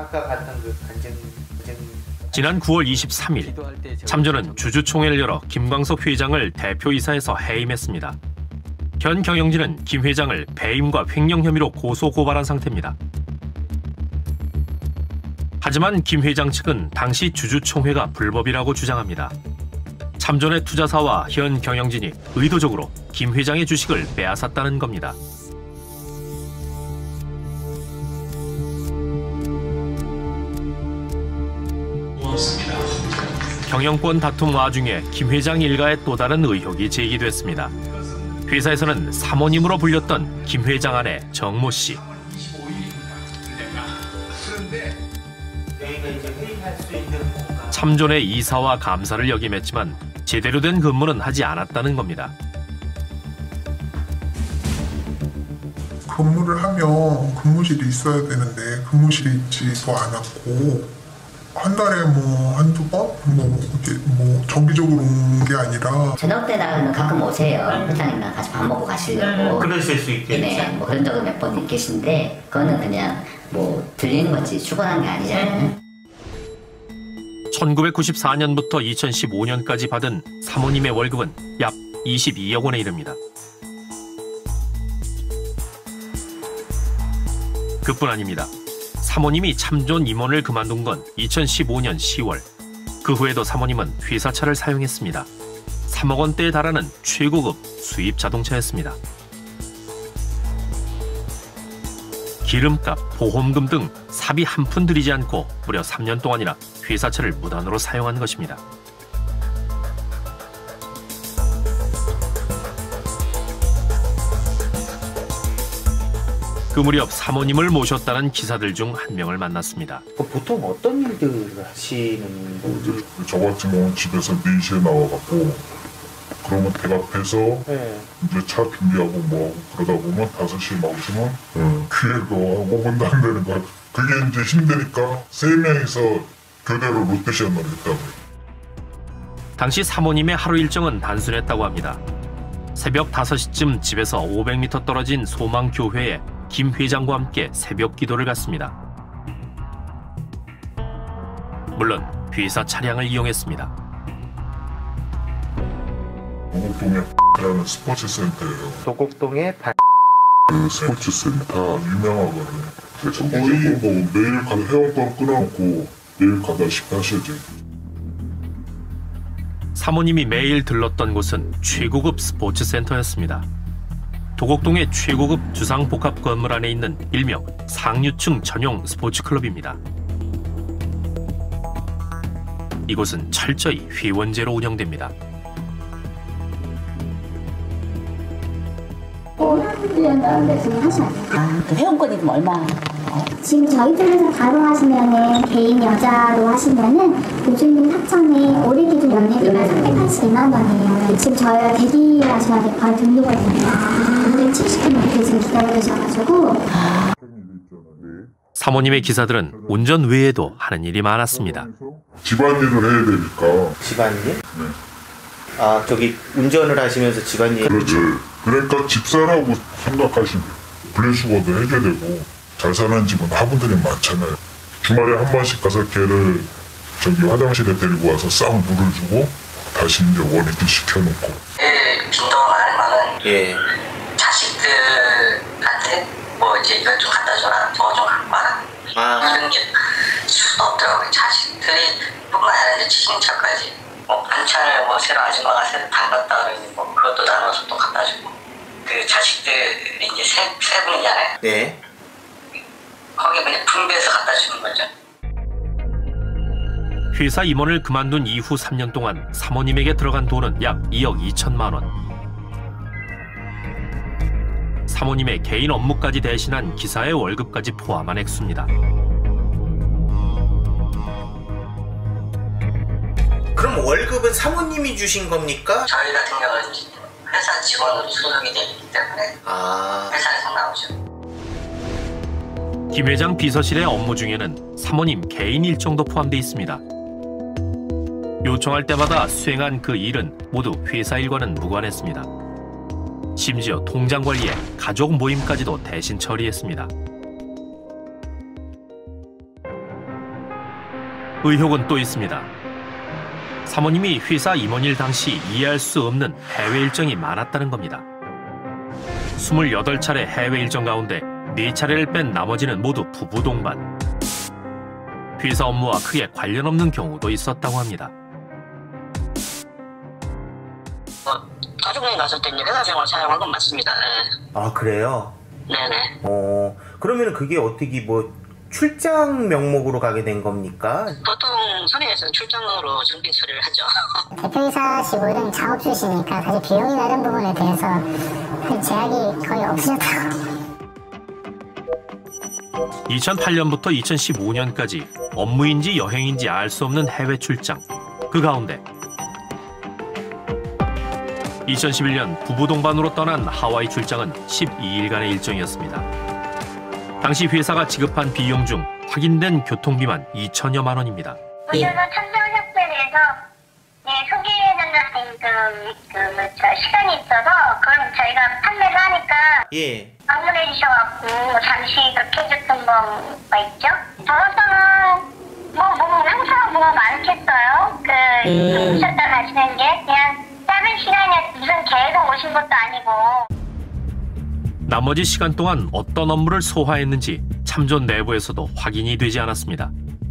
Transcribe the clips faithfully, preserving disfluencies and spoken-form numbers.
아까 봤던 그 간증, 간증 지난 구월 이십삼일 참조는 주주총회를 열어 김광석 회장을 대표이사해서 해임했습니다. 현 경영진은 김 회장을 배임과 횡령 혐의로 고소 고발한 상태입니다. 하지만 김 회장 측은 당시 주주총회가 불법이라고 주장합니다. 참조의 투자사와 현 경영진이 의도적으로 김 회장의 주식을 빼앗았다는 겁니다. 경영권 다툼 와중에 김 회장 일가의 또 다른 의혹이 제기됐습니다. 회사에서는 사모님으로 불렸던 김 회장 아내 정모 씨. 참존의 이사와 감사를 역임했지만 제대로 된 근무는 하지 않았다는 겁니다. 근무를 하면 근무실이 있어야 되는데 근무실이 있지도 않았고 한 달에 뭐 한두 번? 뭐 이렇게 뭐 정기적으로 온 게 아니라 저녁 때 나가면 가끔 오세요. 회장님랑 같이 밥 먹고 가시려고. 그러실 수 있겠죠. 네, 뭐 그런 적은 몇 번 계신데 그거는 그냥 뭐 들리는 거지 출근한 게 아니잖아요. 천구백구십사년부터 이천십오년까지 받은 사모님의 월급은 약 이십이억 원에 이릅니다. 그뿐 아닙니다. 사모님이 참존 임원을 그만둔 건 이천십오년 시월. 그 후에도 사모님은 회사차를 사용했습니다. 삼억 원대에 달하는 최고급 수입 자동차였습니다. 기름값, 보험금 등 사비 한 푼 들이지 않고 무려 삼 년 동안이나 회사차를 무단으로 사용한 것입니다. 그 무렵 사모님을 모셨다는 기사들 중 한 명을 만났습니다. 보통 어떤 일들을 하시는 거죠? 저 같은 경우는 집에서 네 시에 나와갖고 그러면 대답해서 네. 이제 차 준비하고 뭐 그러다 보면 다섯 시에 나오시면 네. 귀에가 오 분도 안 되는 거야. 그게 이제 힘드니까 세 명이서 교대로 롯데시안을 했다고. 당시 사모님의 하루 일정은 단순했다고 합니다. 새벽 다섯 시쯤 집에서 오백 미터 떨어진 소망교회에 김 회장과 함께 새벽 기도를 갔습니다. 물론 회사 차량을 이용했습니다. 도곡동에 라는 스포츠 센터예요. 도곡동에 발... 그 스포츠 센터 유명하거든요. 그래서 거의 뭐 매일 가다 회원권 끊어놓고 매일 가다시피 하시죠. 사모님이 매일 들렀던 곳은 최고급 스포츠 센터였습니다. 도곡동의 최고급 주상복합 건물 안에 있는 일명 상류층 전용 스포츠 클럽입니다. 이곳은 철저히 회원제로 운영됩니다. 아, 그 회원권이 그럼 얼마? 지금 저희 쪽에서 바로 하시면은 개인 여자로 하시면은 요즘 합천에 올해 기준 연회비가 삼백팔십이만 원이에요. 지금 저희가 대기하셔야 돼. 바로 등록을 됩니다. 오백칠십 분 넘게 지금 기다려 계셔가지고. 사모님의 기사들은 운전 외에도 하는 일이 많았습니다. 집안일을 해야 되니까. 집안일? 네. 아 저기 운전을 하시면서 집안일. 그렇죠. 그러니까 집사라고 생각하시면 분리수거도 해줘야 되고 잘 사는 집은 화분들이 많잖아요. 주말에 한 번씩 가서 걔를 저기 화장실에 데리고 와서 싹 물을 주고 다시 이제 원위치 시켜놓고. 예, 빈도가 많은 거는 예. 자식들한테 뭐 이제 이걸 좀 갖다 줘라, 뭐 좀 갖고 와라. 아. 그런 게 수도 없더라고요. 자식들이 뿐만 아니라 친인척까지 뭐 반찬을 뭐 새로 아줌마가 새로 담갔다 그러니 뭐 그것도 나눠서 또 갖다 주고. 그 자식들이 이제 세, 세 분이잖아요. 네. 거기에 그냥 분배해서 갖다 주는 거죠. 회사 임원을 그만둔 이후 삼 년 동안 사모님에게 들어간 돈은 약 이억 이천만 원. 사모님의 개인 업무까지 대신한 기사의 월급까지 포함한 액수입니다. 그럼 월급은 사모님이 주신 겁니까? 저희 같은 경우는 회사 직원으로 소속이 되어 있기 때문에 아. 회사에서 나오죠. 김 회장 비서실의 업무 중에는 사모님 개인 일정도 포함되어 있습니다. 요청할 때마다 수행한 그 일은 모두 회사 일과는 무관했습니다. 심지어 통장 관리에 가족 모임까지도 대신 처리했습니다. 의혹은 또 있습니다. 사모님이 회사 임원일 당시 이해할 수 없는 해외 일정이 많았다는 겁니다. 스물여덟 차례 해외 일정 가운데 네 차례를 뺀 나머지는 모두 부부 동반. 회사 업무와 크게 관련 없는 경우도 있었다고 합니다. 뭐, 가족여행 갔을 때 이제 회사 생활 사용한 건 맞습니다. 네. 아, 그래요? 네네. 어, 그러면 그게 어떻게 뭐 출장 명목으로 가게 된 겁니까? 보통 선의에서는 출장으로 정비 처리를 하죠. 대표이사시고 이런 작업주시니까 사실 비용이나 이런 부분에 대해서 제약이 거의 없으셨다고. 이천팔 년부터 이천십오 년까지 업무인지 여행인지 알 수 없는 해외 출장. 그 가운데 이천십일 년 부부 동반으로 떠난 하와이 출장은 십이 일간의 일정이었습니다. 당시 회사가 지급한 비용 중 확인된 교통비만 이천여만 원입니다. 그래서 참전협회에서 네, 소개해달라는 그, 그, 뭐, 저 시간이 있어서 그럼 저희가 판매를 하니까 예. 방문해 주셔갖고 잠시 그렇게 해줬던 거가 있죠. 저로서는 뭐, 뭐 항상 뭐 많겠어요. 그 음. 오셨다 가시는 게 그냥 짧은 시간에 무슨 계속 오신 것도 아니고. 나머지 시간 동안 어떤 업무를 소화했는지 참전 내부에서도 확인이 되지 않았습니다.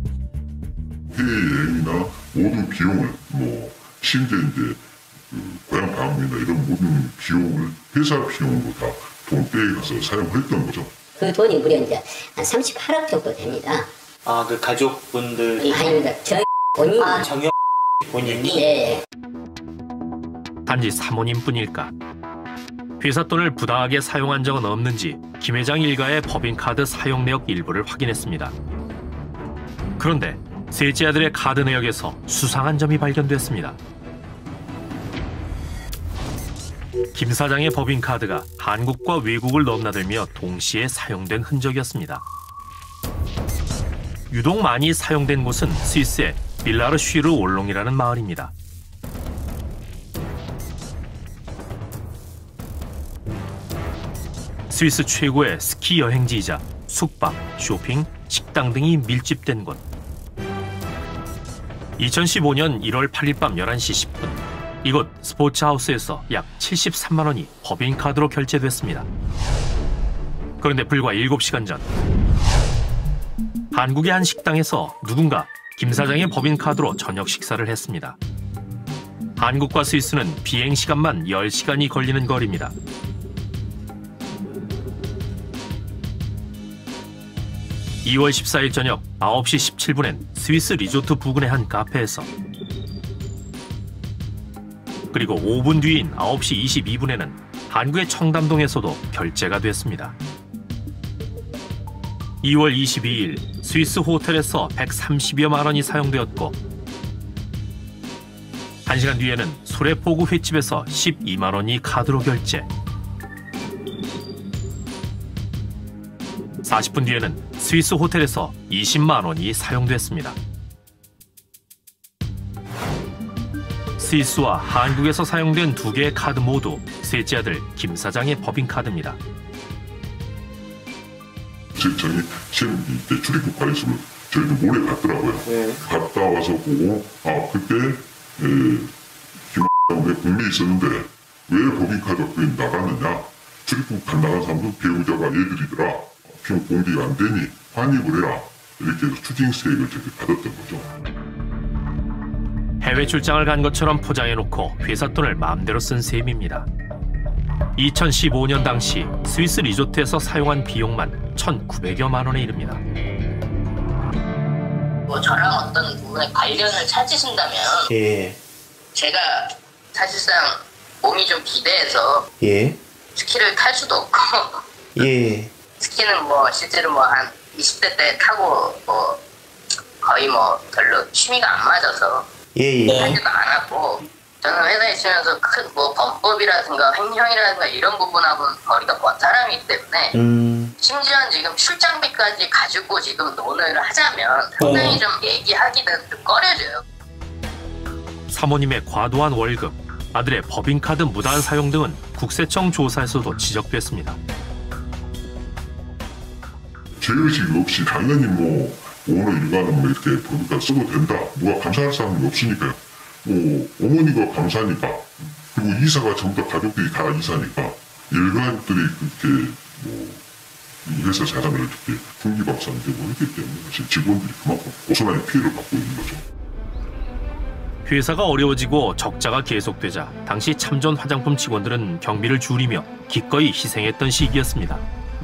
해외여행이나 모든 비용을 뭐 심지어 이제 그 고향 방문이나 이런 모든 비용을 회사 비용으로 다 돈 빼가서 사용했던 거죠. 그 돈이 무려 이제 한 삼십팔억 정도 됩니다. 아, 그 가족분들. 아닙니다. 저희 본인이. 아, 정영 본인이? 예. 단지 사모님뿐일까? 회사 돈을 부당하게 사용한 적은 없는지 김 회장 일가의 법인카드 사용 내역 일부를 확인했습니다. 그런데 셋째 아들의 카드 내역에서 수상한 점이 발견됐습니다. 김 사장의 법인카드가 한국과 외국을 넘나들며 동시에 사용된 흔적이었습니다. 유독 많이 사용된 곳은 스위스의 빌라르쉬르 올롱이라는 마을입니다. 스위스 최고의 스키 여행지이자 숙박, 쇼핑, 식당 등이 밀집된 곳. 이천십오 년 일월 팔일 밤 열한 시 십 분 이곳 스포츠하우스에서 약 칠십삼만 원이 법인카드로 결제됐습니다. 그런데 불과 일곱 시간 전 한국의 한 식당에서 누군가 김 사장의 법인카드로 저녁 식사를 했습니다. 한국과 스위스는 비행시간만 열 시간이 걸리는 거리입니다. 이월 십사일 저녁 아홉 시 십칠 분엔 스위스 리조트 부근의 한 카페에서, 그리고 오 분 뒤인 아홉 시 이십이 분에는 한국의 청담동에서도 결제가 됐습니다. 이월 이십이일 스위스 호텔에서 백삼십여만 원이 사용되었고, 한 시간 뒤에는 소래포구 횟집에서 십이만 원이 카드로 결제, 사십 분 뒤에는 스위스 호텔에서 이십만 원이 사용됐습니다. 스위스와 한국에서 사용된 두 개의 카드 모두 셋째 아들 김 사장의 법인카드입니다. 저희 시험 이때 출입국 관리소를 저희도 모레 갔더라고요. 네. 갔다 와서 보고 아 그때 에, 김 국내에 있었는데 왜 법인카드가 그게 나갔느냐, 출입국 안 나간 사람도 배우자가 얘들이더라, 비용 공개가 안 되니 환입을 해라, 이렇게 해서 추징세액을 저렇게 받았던 거죠. 해외 출장을 간 것처럼 포장해놓고 회사 돈을 마음대로 쓴 셈입니다. 이천십오 년 당시 스위스 리조트에서 사용한 비용만 천구백여만 원에 이릅니다. 뭐 저랑 어떤 부분에 관련을 찾으신다면 예. 제가 사실상 몸이 좀 기대해서 예. 스키를 탈 수도 없고 예. 스키는 뭐 실제로 뭐 한 이십 대 때 타고 뭐 거의 뭐 별로 취미가 안 맞아서 예. 예. 하지도 않았고, 저는 회사에 있으면서 큰 뭐 범법이라든가 횡령이라든가 이런 부분하고는 거리가 먼 사람이기 때문에 음. 심지어 지금 출장비까지 가지고 지금 논의를 하자면 상당히 좀 얘기하기는 좀 꺼려져요. 사모님의 과도한 월급, 아들의 법인카드 무단 사용 등은 국세청 조사에서도 지적됐습니다. 죄의식 없이 당연히 뭐 오늘 일과는 뭐 이렇게 보니까 써도 된다. 누가 감사할 사람이 없으니까요. 뭐 어머니가 감사니까, 그리고 이사가 전부 다 가족들이 다 이사니까 일가족들이 그렇게 뭐 이 회사 자산을 이렇게 풍기박산되고 했기 때문에 사실 직원들이 그만큼 고스란히 피해를 받고 있는 거죠. 회사가 어려워지고 적자가 계속되자 당시 참전 화장품 직원들은 경비를 줄이며 기꺼이 희생했던 시기였습니다.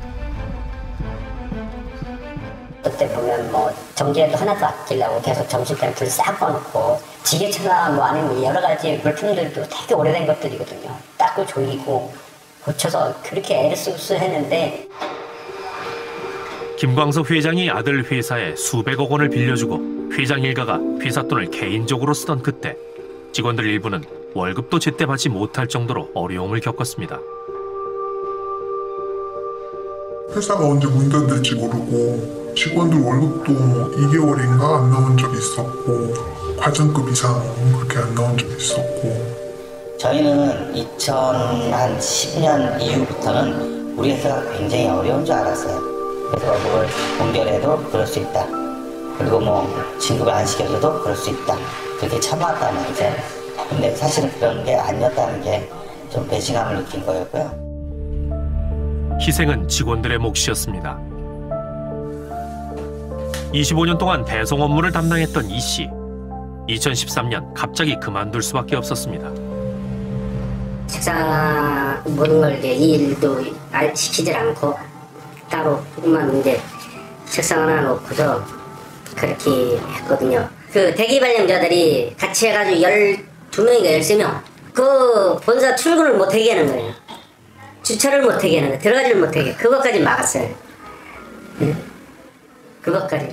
그때 보면 뭐 전기에도 하나도 아끼려고 계속 점심때 불 싹 꺼놓고 지게차나 뭐 아니면 여러 가지 물품들도 되게 오래된 것들이거든요. 닦고 조이고 고쳐서 그렇게 애를 쓰고 했는데, 김광석 회장이 아들 회사에 수백억 원을 빌려주고 회장 일가가 회사 돈을 개인적으로 쓰던 그때 직원들 일부는 월급도 제때 받지 못할 정도로 어려움을 겪었습니다. 회사가 언제 문 닫을지 모르고 직원들 월급도 뭐 이 개월인가 안 나온 적이 있었고, 과정급 이상 그렇게 안 나온 적이 있었고. 저희는 이천십 년 이후부터는 우리 회사가 굉장히 어려운 줄 알았어요. 그래서 뭘 공결해도 그럴 수 있다. 그리고 뭐 진급을 안 시켜줘도 그럴 수 있다. 그렇게 참아왔단 말이죠. 근데 사실은 그런 게 아니었다는 게 좀 배신감을 느낀 거였고요. 희생은 직원들의 몫이었습니다. 이십오 년 동안 배송 업무를 담당했던 이 씨. 이천십삼 년 갑자기 그만둘 수밖에 없었습니다. 식사 모든 걸 이제 이 일도 시키질 않고 따로 조금만 이제 책상 하나 놓고서 그렇게 했거든요. 그 대기 발령자들이 같이 해가지고 열두 명인가 열세 명 그 본사 출근을 못하게 하는 거예요. 주차를 못하게 하는 거예요. 들어가지를 못하게. 그것까지 막았어요. 네? 그것까지.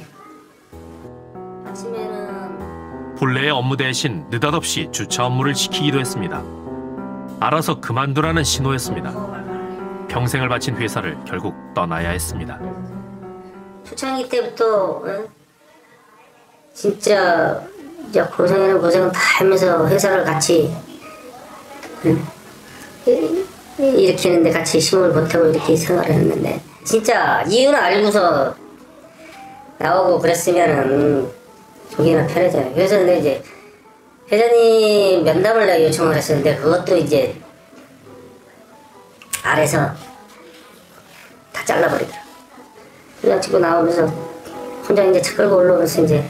아침에는 본래의 업무 대신 느닷없이 주차 업무를 시키기도 했습니다. 알아서 그만두라는 신호였습니다. 평생을 바친 회사를 결국 떠나야 했습니다. 초창기 때부터 응? 진짜 이제 고생이나 고생은 다 하면서 회사를 같이 응? 이렇게 했는데 같이 힘을 보태고 이렇게 생활을 했는데, 진짜 이유는 알고서 나오고 그랬으면은 속이나 편해져요. 그래서 근데 이제 회장님 면담을 내가 요청을 했었는데 그것도 이제 아래서 다 잘라버리더라고요. 그래가지고 나오면서 혼자 이제 차 끌고 올라오면서 이제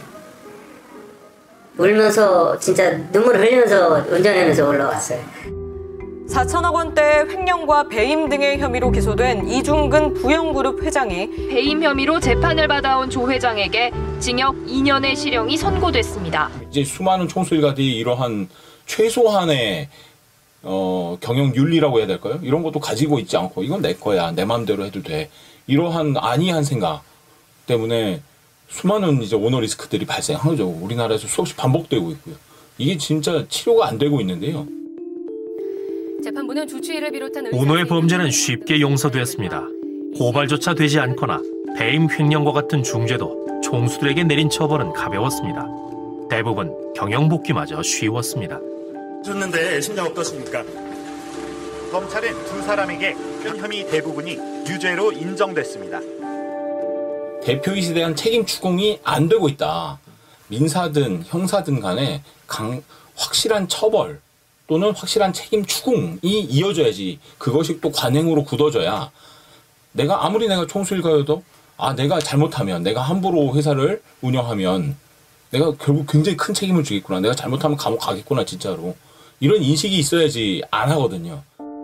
울면서 진짜 눈물 흘리면서 운전하면서 올라왔어요. 사천억 원대 횡령과 배임 등의 혐의로 기소된 이중근 부영그룹 회장이 배임 혐의로 재판을 받아온 조 회장에게 징역 이 년의 실형이 선고됐습니다. 이제 수많은 총수일가들이 이러한 최소한의 어, 경영 윤리라고 해야 될까요? 이런 것도 가지고 있지 않고 이건 내 거야, 내 마음대로 해도 돼. 이러한 안이한 생각 때문에 수많은 이제 오너 리스크들이 발생한 거죠. 우리나라에서 수없이 반복되고 있고요. 이게 진짜 치료가 안 되고 있는데요. 재판부는 주치의를 비롯한 오너의 범죄는 쉽게 용서되었습니다. 고발조차 되지 않거나 배임 횡령과 같은 중죄도 총수들에게 내린 처벌은 가벼웠습니다. 대부분 경영 복귀마저 쉬웠습니다. 줬는데 심정 어떻습니까? 검찰은 두 사람에게 현 혐의 대부분이 유죄로 인정됐습니다. 대표이사에 대한 책임 추궁이 안 되고 있다. 민사든 형사든 간에 강, 확실한 처벌 또는 확실한 책임 추궁이 이어져야지, 그것이 또 관행으로 굳어져야 내가 아무리 내가 총수일가여도 아 내가 잘못하면, 내가 함부로 회사를 운영하면 내가 결국 굉장히 큰 책임을 지겠구나, 내가 잘못하면 감옥 가겠구나 진짜로, 이런 인식이 있어야지 안 하거든요.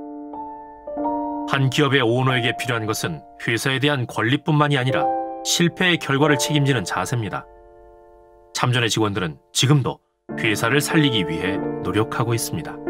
한 기업의 오너에게 필요한 것은 회사에 대한 권리뿐만이 아니라 실패의 결과를 책임지는 자세입니다. 참전의 직원들은 지금도 회사를 살리기 위해 노력하고 있습니다.